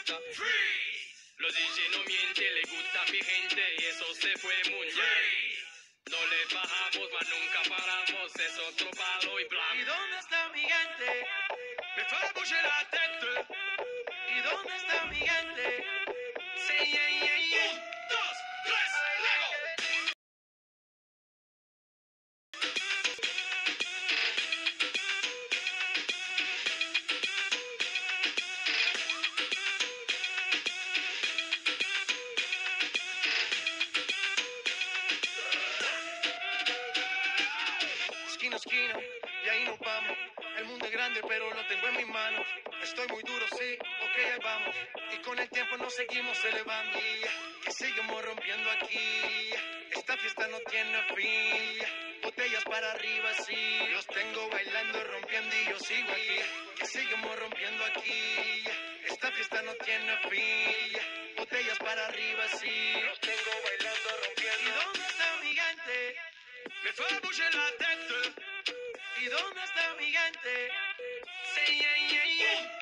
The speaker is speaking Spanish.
fiesta. Los DJ no mienten, le gusta mi gente y eso se fue muy bien. No le bajamos, mas nunca paramos, es otro palo y blanco. ¿Y dónde está mi gente? Me fue bouger la tête. ¿Y dónde está mi gente? Say yeah, yeah, yeah. 1, 2, 3, luego. Esquina a esquina, y ahí nos vamos. El mundo es grande, pero lo tengo en mis manos. Estoy muy duro, sí, ok, ahí vamos. Y con el tiempo nos seguimos elevando. Que seguimos rompiendo aquí. Esta fiesta no tiene fin. Botellas para arriba, sí. Los tengo bailando, rompiendo y yo sigo aquí. Que seguimos rompiendo aquí. Esta fiesta no tiene fin. Botellas para arriba, sí. Los tengo bailando, rompiendo. ¿Y dónde está mi gente? Me fue bouger la tête. ¿Y dónde está mi gente? Say yeah, yeah, yeah.